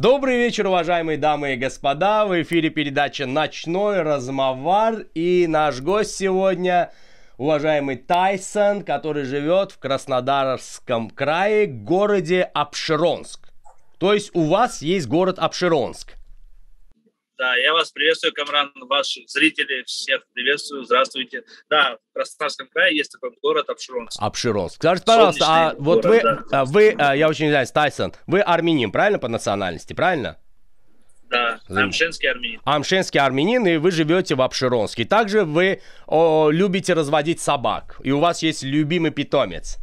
Добрый вечер, уважаемые дамы и господа. В эфире передача «Ночной размовар». И наш гость сегодня, уважаемый Тайсон, который живет в Краснодарском крае, городе Апшеронск. То есть у вас есть город Апшеронск. Да, я вас приветствую, Камран, ваших зрителей, всех приветствую, здравствуйте. Да, в Краснодарском крае есть такой город Апшеронск. Апшеронск. Скажите, пожалуйста, а вот город, я очень извиняюсь, Тайсон, вы армянин, правильно, по национальности, правильно? Да, амшенский армянин. Амшенский армянин, и вы живете в Апшеронске. Также вы любите разводить собак, и у вас есть любимый питомец.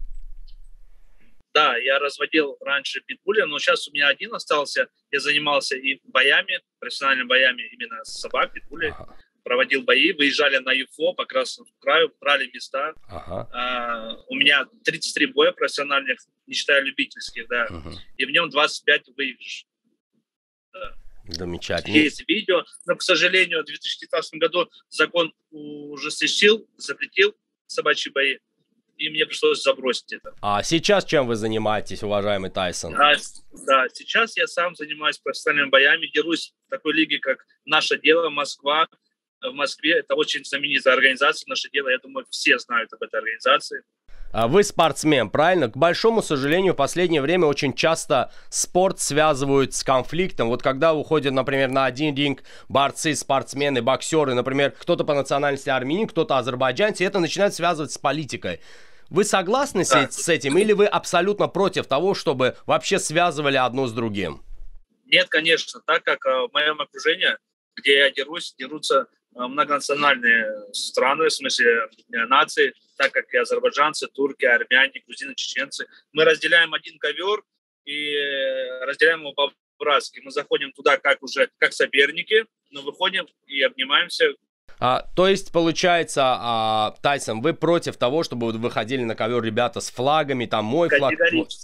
Да, я разводил раньше питбуля, но сейчас у меня один остался. Я занимался и боями, профессиональными боями именно с собак, питбулей. Ага. Проводил бои, выезжали на ЮФО по Красному краю, брали места. Ага. У меня 33 боя профессиональных, не считая любительских, да. Ага. И в нем 25 выигрыш. Да. Замечательно. Есть видео, но, к сожалению, в 2019 году закон ужесточил, запретил собачьи бои. И мне пришлось забросить это. А сейчас чем вы занимаетесь, уважаемый Тайсон? Да, сейчас я сам занимаюсь профессиональными боями, дерусь в такой лиге, как «Наше дело», Москва. В Москве это очень знаменитая организация «Наше дело». Я думаю, все знают об этой организации. Вы спортсмен, правильно? К большому сожалению, в последнее время очень часто спорт связывают с конфликтом. Вот когда уходят, например, на один ринг борцы, спортсмены, боксеры, например, кто-то по национальности армянин, кто-то азербайджанец, и это начинает связывать с политикой. Вы согласны с этим или вы абсолютно против того, чтобы вообще связывали одно с другим? Нет, конечно. Так как в моем окружении, где я дерусь, дерутся многонациональные страны, в смысле нации, так как и азербайджанцы, турки, армяне, грузины, чеченцы. Мы разделяем один ковер и разделяем его по-братски. Мы заходим туда как соперники, но выходим и обнимаемся. То есть, получается, Тайсон, вы против того, чтобы выходили на ковер ребята с флагами, там мой флаг?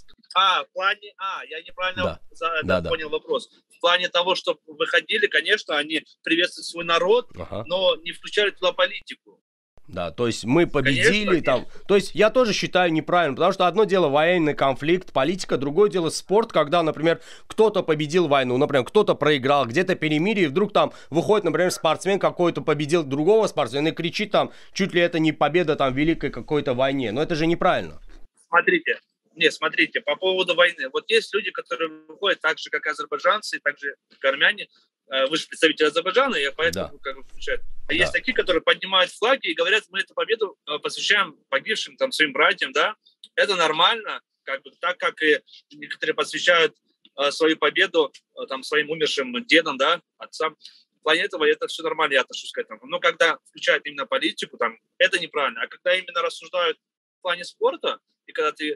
Я неправильно понял вопрос. В плане того, что выходили, конечно, они приветствуют свой народ, но не включали туда политику. Да, то есть мы победили, конечно, там. То есть я тоже считаю неправильно, потому что одно дело военный конфликт, политика, другое дело спорт, когда, например, кто-то победил войну, например, кто-то проиграл, где-то перемирие, и вдруг там выходит, например, спортсмен какой-то победил другого спортсмена и кричит там, чуть ли это не победа там в великой какой-то войне, но это же неправильно. Смотрите, по поводу войны. Вот есть люди, которые выходят так же, как азербайджанцы, так же, как армяне. Вы же представитель Азербайджана, я поэтому включаю. А есть такие, которые поднимают флаги и говорят, мы эту победу посвящаем погибшим там, своим братьям, да. Это нормально, так как и некоторые посвящают свою победу там, своим умершим дедам, да, отцам. В плане этого это все нормально, я отношусь к этому. Но когда включают именно политику, там, это неправильно. А когда именно рассуждают в плане спорта, и когда ты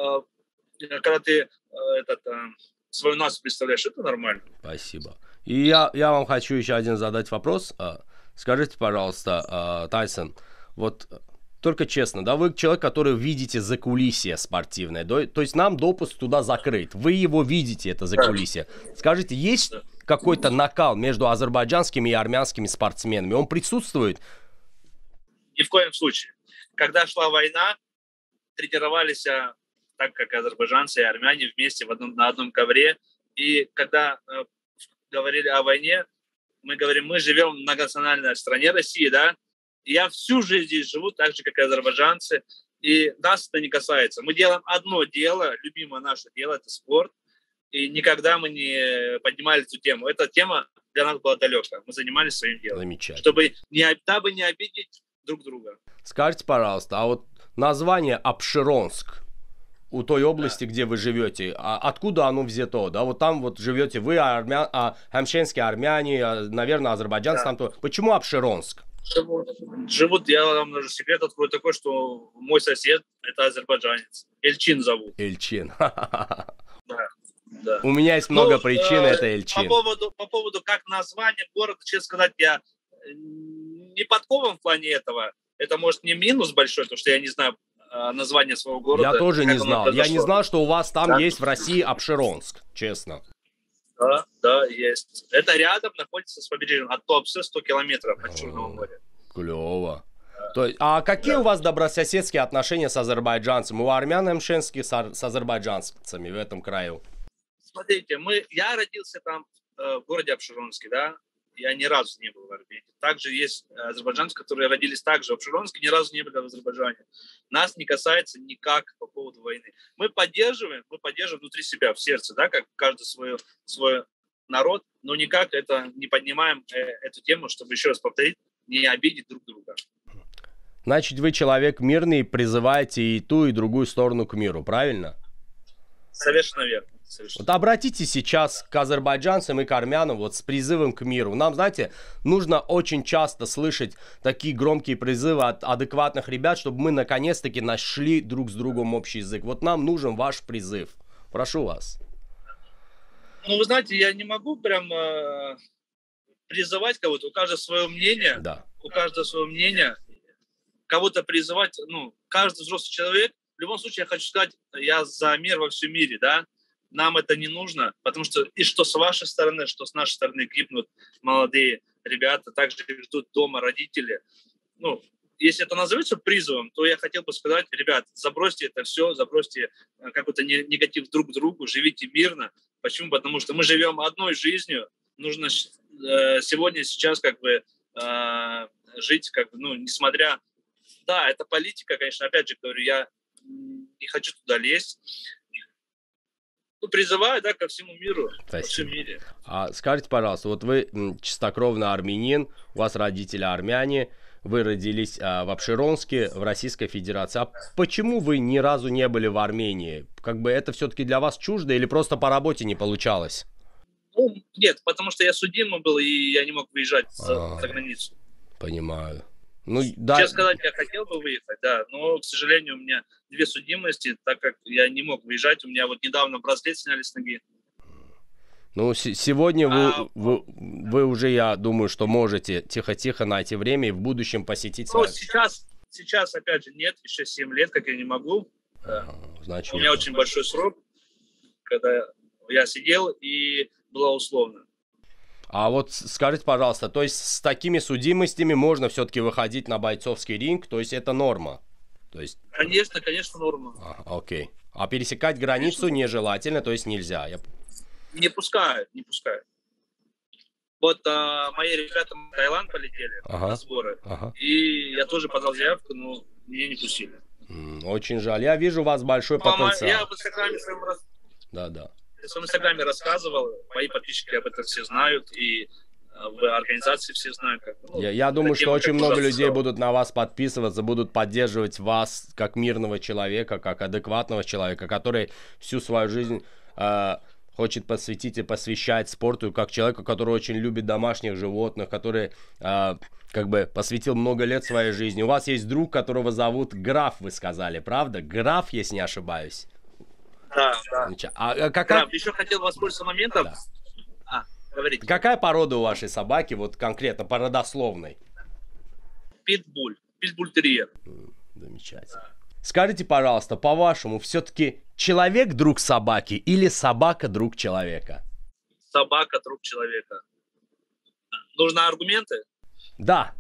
свою нацию представляешь, это нормально. Спасибо. И я вам хочу еще один задать вопрос. Скажите, пожалуйста, Тайсон, вот только честно, да, вы человек, который видите закулисье спортивное, то есть нам допуск туда закрыт, вы его видите, это закулисье. Скажите, есть какой-то накал между азербайджанскими и армянскими спортсменами? Он присутствует? Ни в коем случае. Когда шла война, тренировались так, как азербайджанцы и армяне вместе на одном ковре. И когда говорили о войне, мы говорим, мы живем в многонациональной стране России, да, и я всю жизнь здесь живу так же, как и азербайджанцы, и нас это не касается. Мы делаем одно дело, любимое наше дело, это спорт, и никогда мы не поднимали эту тему. Эта тема для нас была далека. Мы занимались своим делом. Замечательно. Чтобы не обидеть друг друга. Скажите, пожалуйста, а вот название Апшеронск у той области, где вы живете, откуда оно взято? Да, вот там вот живете вы, амшенские армяне, наверное, азербайджанцы там то. Почему Апшеронск? Живут, я вам даже секрет открою такой, что мой сосед это азербайджанец. Эльчин зовут. Эльчин. Да. У меня есть много причин, это Эльчин. По поводу как название города, честно сказать, я не подкован в плане этого. Это может не минус большой, потому что я не знаю название своего города. Я тоже не знал. Я не знал, что у вас там есть в России Апшеронск, честно. Да, есть. Это рядом находится с побережьем от Туапсе 100 километров от Черного моря. Клево. То есть, а какие у вас добрососедские отношения с азербайджанцами? У армян амшенских с азербайджанцами в этом краю? смотрите, я родился там, в городе Апшеронске, да, я ни разу не был в Армении. Также есть азербайджанцы, которые родились также в Апшеронске, ни разу не были в Азербайджане. Нас не касается никак по поводу войны. Мы поддерживаем внутри себя, в сердце, да, как каждый свой народ, но никак это не поднимаем эту тему, чтобы, еще раз повторить, не обидеть друг друга. Значит, вы человек мирный, призываете и ту, и другую сторону к миру, правильно? Совершенно верно. Вот обратитесь сейчас к азербайджанцам и к армянам вот с призывом к миру. Нам, знаете, нужно очень часто слышать такие громкие призывы от адекватных ребят, чтобы мы наконец-таки нашли друг с другом общий язык. Вот нам нужен ваш призыв. Прошу вас. Ну, вы знаете, я не могу прям призывать кого-то. У каждого свое мнение. Да. У каждого свое мнение. Кого-то призывать, ну, каждый взрослый человек. В любом случае, я хочу сказать, я за мир во всем мире, да. Нам это не нужно, потому что и что с вашей стороны, что с нашей стороны гибнут молодые ребята, также ждут дома родители. Ну, если это назовется призывом, то я хотел бы сказать, ребят, забросьте это все, забросьте какой-то негатив друг к другу, живите мирно. Почему? Потому что мы живем одной жизнью, нужно сегодня, сейчас как бы жить, как бы, ну, несмотря... Да, это политика, конечно, опять же говорю, я не хочу туда лезть. Ну, призываю, да, ко всему миру, во всем мире. А скажите, пожалуйста, вот вы чистокровный армянин, у вас родители армяне, вы родились в Апшеронске, в Российской Федерации. А почему вы ни разу не были в Армении? Как бы это все-таки для вас чуждо или просто по работе не получалось? Ну, нет, потому что я судимый был, и я не мог выезжать за границу. Понимаю. Ну, да. Честно сказать, я хотел бы выехать, да, но, к сожалению, у меня 2 судимости, так как я не мог выезжать. У меня вот недавно браслет сняли с ноги. Ну, сегодня вы уже, я думаю, что можете тихо-тихо найти время и в будущем посетить... Ну, сейчас, опять же, нет, еще 7 лет, как я не могу. Значит, у меня очень большой срок, когда я сидел, и было условно. А вот скажите, пожалуйста, то есть с такими судимостями можно все-таки выходить на бойцовский ринг, то есть это норма? То есть... Конечно, норма. Окей. А пересекать границу конечно нежелательно, то есть нельзя? Не пускают. Вот мои ребята в Таиланд полетели на сборы, и я тоже подал заявку, но меня не пустили. Очень жаль. Я вижу у вас большой потенциал. Я в Инстаграме своем в своем Инстаграме рассказывал, мои подписчики об этом все знают, и в организации все знают. Как, ну, я думаю, что очень много людей будут на вас подписываться, будут поддерживать вас как мирного человека, как адекватного человека, который всю свою жизнь хочет посвятить и посвящать спорту, как человека, который очень любит домашних животных, который как бы посвятил много лет своей жизни. У вас есть друг, которого зовут Граф, вы сказали, правда? Граф, если не ошибаюсь. Да. Какая... Еще хотел воспользоваться моментом. Да. Говорите. Какая порода у вашей собаки, вот конкретно, по родословной? Питбуль-терьер. Замечательно. Да. Скажите, пожалуйста, по-вашему, все-таки человек друг собаки или собака друг человека? Собака друг человека. Нужны аргументы? Да.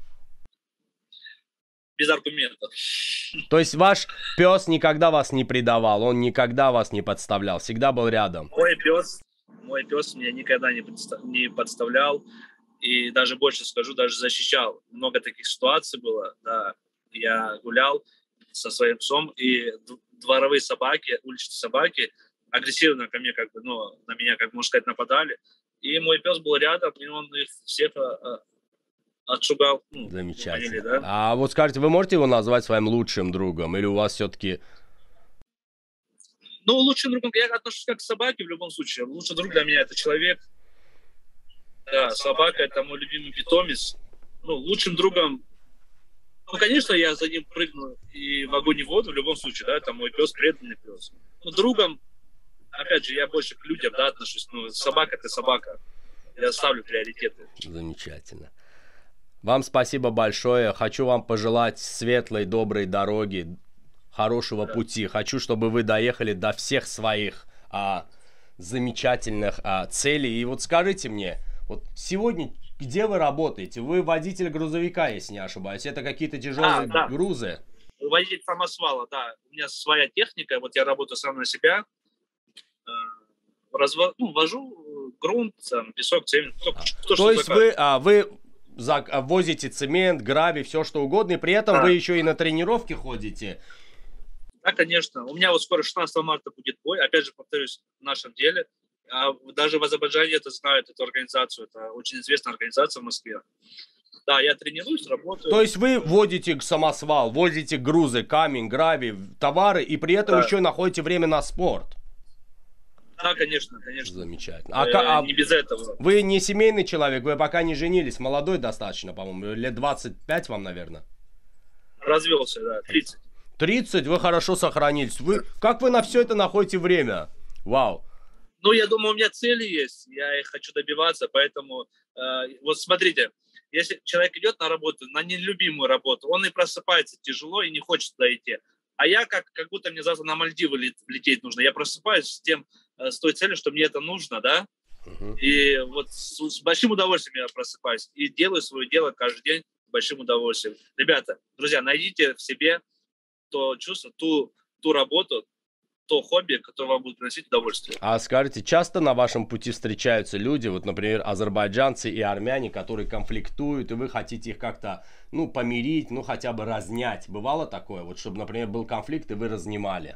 Без аргументов. То есть ваш пес никогда вас не предавал, он никогда вас не подставлял, всегда был рядом? Мой пес меня никогда не подставлял, и даже больше скажу, даже защищал. Много таких ситуаций было, да. Я гулял со своим псом, и дворовые собаки, уличные собаки агрессивно ко мне, как бы, ну, на меня, как можно сказать, нападали. И мой пес был рядом, и он их всех отшугал. Замечательно. Поняли, да? А вот скажите, вы можете его назвать своим лучшим другом? Или у вас все-таки... Ну, лучшим другом, я отношусь как к собаке в любом случае. Лучший друг для меня — это человек. Да, собака — это мой любимый питомец. Ну, лучшим другом... Ну, конечно, я за ним прыгну и в огонь и в воду в любом случае, да, это мой пес, преданный пес. Но другом, опять же, я больше к людям, да, отношусь. Ну, собака — это собака. Я ставлю приоритеты. Замечательно. Вам спасибо большое. Хочу вам пожелать светлой, доброй дороги, хорошего пути. Хочу, чтобы вы доехали до всех своих замечательных целей. И вот скажите мне, вот сегодня где вы работаете? Вы водитель грузовика, если не ошибаюсь. Это какие-то тяжелые грузы? Водитель самосвала, да. У меня своя техника. Вот я работаю сам на себя. вожу грунт, там, песок, цемент. То есть вы возите цемент, гравий, все что угодно, и при этом вы еще и на тренировки ходите? Да, конечно. У меня вот скоро 16 марта будет бой. Опять же, повторюсь, в нашем деле. А даже в Азербайджане это знают, эту организацию. Это очень известная организация в Москве. Да, я тренируюсь, работаю. То есть вы водите самосвал, возите грузы, камень, гравий, товары, и при этом еще находите время на спорт? Да, конечно, конечно. Замечательно. Не без этого. Вы не семейный человек, вы пока не женились, молодой достаточно, по-моему, лет 25 вам, наверное? Развелся, да, 30. 30, вы хорошо сохранились. Как вы на все это находите время? Вау. Ну, я думаю, у меня цели есть, я их хочу добиваться, поэтому, вот смотрите, если человек идет на работу, на нелюбимую работу, он и просыпается тяжело и не хочет туда идти. А я как будто мне завтра на Мальдивы лететь нужно. Я просыпаюсь с той целью, что мне это нужно, да? И вот с большим удовольствием я просыпаюсь и делаю свое дело каждый день с большим удовольствием. Ребята, друзья, найдите в себе то чувство, ту работу, то хобби, которое вам будет приносить удовольствие. А скажите, часто на вашем пути встречаются люди, вот, например, азербайджанцы и армяне, которые конфликтуют, и вы хотите их как-то, помирить, хотя бы разнять? Бывало такое? Вот, чтобы, например, был конфликт, и вы разнимали?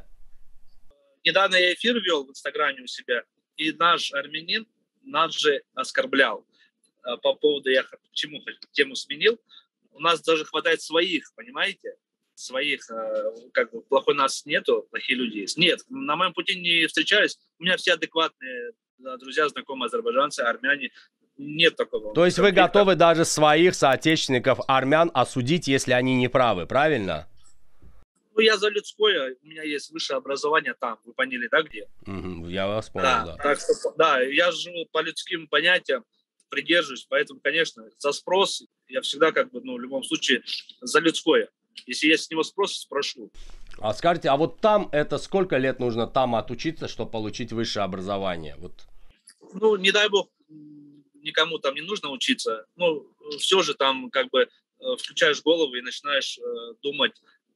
Недавно я эфир вел в Инстаграме у себя, и наш армянин нас же оскорблял. По поводу, я почему тему сменил, у нас даже хватает своих, понимаете? Своих, плохой нас нету, плохие люди есть. Нет, на моем пути не встречаюсь. У меня все адекватные друзья, знакомые азербайджанцы, армяне. Нет такого. То есть вы готовы даже своих соотечественников армян осудить, если они не правы, правильно? Ну, я за людское, у меня есть высшее образование там, вы поняли, да, где? Я вас понял, да. Так что, да, я живу по людским понятиям, придерживаюсь, поэтому, конечно, за спрос я всегда в любом случае за людское. Если есть с него спрос, спрошу. А скажите, а вот там это сколько лет нужно там отучиться, чтобы получить высшее образование? Вот. Ну, не дай бог, никому там не нужно учиться. Ну, все же там включаешь голову и начинаешь думать.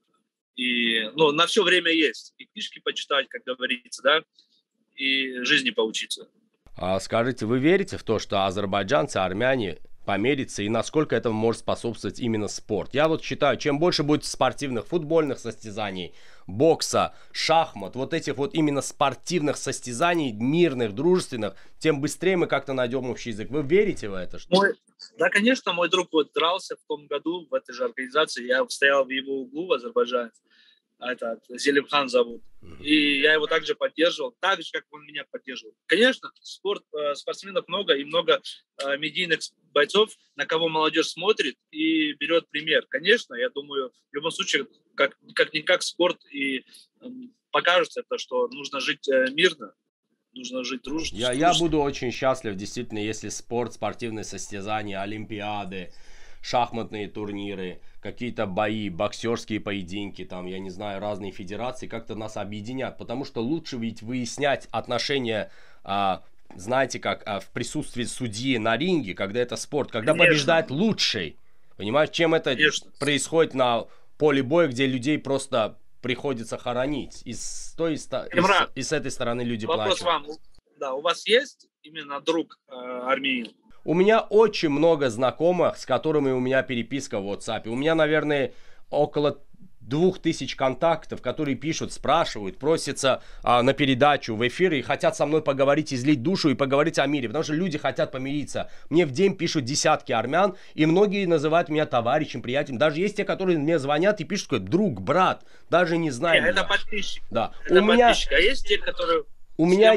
И, на все время есть. И книжки почитать, как говорится, да, и жизни поучиться. А скажите, вы верите в то, что азербайджанцы, армяне помериться, и насколько этому может способствовать именно спорт? Я вот считаю, чем больше будет спортивных футбольных состязаний, бокса, шахмат, вот этих вот именно спортивных состязаний, мирных, дружественных, тем быстрее мы как-то найдем общий язык. Вы верите в это? Да, конечно, мой друг дрался в том году в этой же организации, я стоял в его углу в Азербайджане, Зелимхан зовут. И я его также поддерживал, так же, как он меня поддерживал. Конечно, спортсменов много, и много медийных бойцов, на кого молодежь смотрит и берет пример. Конечно, я думаю, в любом случае, как-никак спорт и покажет это, что нужно жить мирно, нужно жить дружно. Я буду очень счастлив, действительно, если спорт, спортивные состязания, олимпиады, шахматные турниры, какие-то бои, боксерские поединки, там, я не знаю, разные федерации как-то нас объединят, потому что лучше ведь выяснять отношения, знаете, как в присутствии судьи на ринге, когда это спорт, когда побеждает лучший, понимаешь, чем это происходит на поле боя, где людей просто приходится хоронить, и с этой стороны люди плачут. Вопрос вам, да, у вас есть именно друг армянин? У меня очень много знакомых, с которыми у меня переписка в WhatsApp. У меня, наверное, около 2000 контактов, которые пишут, спрашивают, просятся на передачу, в эфир и хотят со мной поговорить, излить душу и поговорить о мире, потому что люди хотят помириться. Мне в день пишут десятки армян, и многие называют меня товарищем, приятелем. Даже есть те, которые мне звонят и пишут, как друг, брат, даже не знаю. Это подписчик. Да. Это подписчик. А есть те, которые... У меня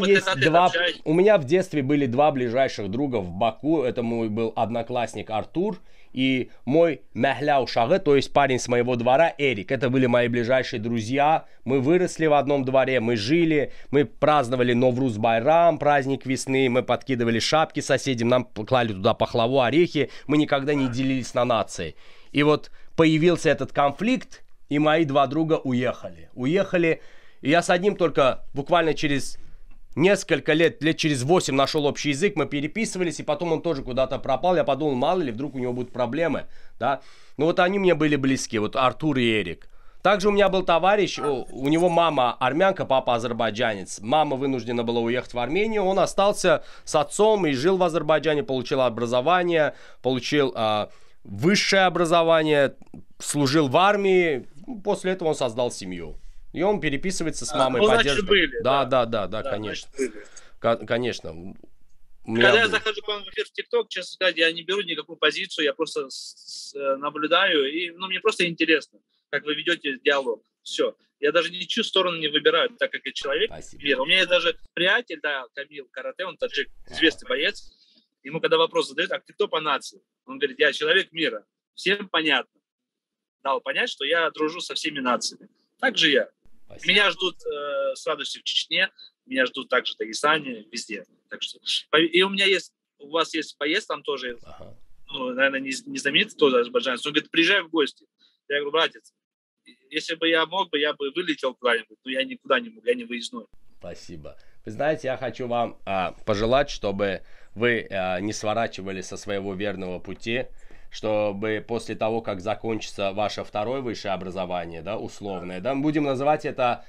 в детстве были два ближайших друга в Баку. Это мой был одноклассник Артур и мой Мехляу Шагы, то есть парень с моего двора, Эрик. Это были мои ближайшие друзья. Мы выросли в одном дворе, мы жили, мы праздновали Новруз Байрам, праздник весны, мы подкидывали шапки соседям, нам клали туда пахлаву, орехи. Мы никогда не делились на нации. И вот появился этот конфликт, и мои два друга уехали. И я с одним только буквально через несколько лет через 8 нашел общий язык, мы переписывались, и потом он тоже куда-то пропал. Я подумал, мало ли, вдруг у него будут проблемы, да. Но вот они мне были близки, вот Артур и Эрик. Также у меня был товарищ, у него мама армянка, папа азербайджанец. Мама вынуждена была уехать в Армению, он остался с отцом и жил в Азербайджане, получил образование, получил высшее образование, служил в армии. После этого он создал семью. И он переписывается с мамой, поддерживает. Да, конечно. Конечно. Когда я захожу к вам в эфир в ТикТок, честно сказать, я не беру никакую позицию, я просто наблюдаю, и мне просто интересно, как вы ведете диалог. Все. Я даже ничью сторону не выбираю, так как я человек. У меня есть даже приятель, да, Камил Карате, он таджик, известный боец. Ему когда вопрос задают, а ты кто по нации? Он говорит, я человек мира. Всем понятно. Дал понять, что я дружу со всеми нациями. Так же я. Спасибо. Меня ждут с радостью в Чечне, меня ждут также в Дагестане, везде. Так что, и у вас есть поезд там тоже, наверное, не знаменитый тоже азербайджанец. Он говорит, приезжай в гости. Я говорю, братец, если бы я мог, я бы вылетел куда-нибудь, но я никуда не мог, я не выездной. Спасибо. Вы знаете, я хочу вам пожелать, чтобы вы не сворачивали со своего верного пути, чтобы после того, как закончится ваше второе высшее образование, да, условное, да, будем называть это,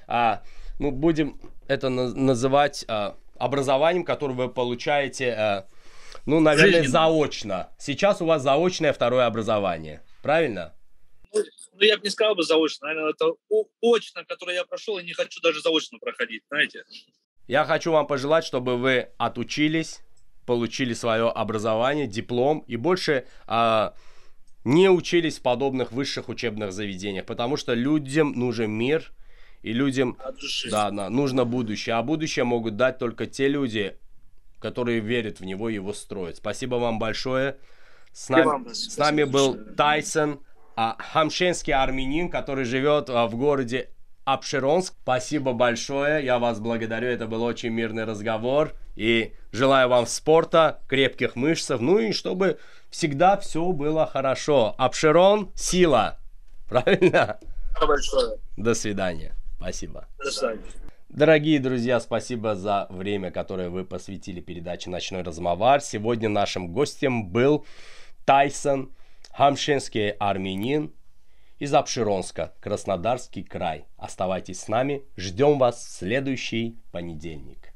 называть образованием, которое вы получаете, наверное, заочно. Сейчас у вас заочное второе образование, правильно? Я бы не сказал бы заочно, наверное, это очно, которое я прошел, и не хочу даже заочно проходить, знаете. Я хочу вам пожелать, чтобы вы отучились, получили свое образование, диплом и больше не учились в подобных высших учебных заведениях, потому что людям нужен мир и людям нужно будущее, а будущее могут дать только те люди, которые верят в него и его строят. Спасибо вам большое. С нами был Тайсон, хамшенский армянин, который живет в городе Апшеронск. Спасибо большое, я вас благодарю, это был очень мирный разговор. И желаю вам спорта, крепких мышц, и чтобы всегда все было хорошо. Апшерон – сила. Правильно? Спасибо большое. До свидания. Спасибо. До свидания. Дорогие друзья, спасибо за время, которое вы посвятили передаче «Ночной размовар». Сегодня нашим гостем был Тайсон, хамшенский армянин из Апшеронска, Краснодарский край. Оставайтесь с нами, ждем вас в следующий понедельник.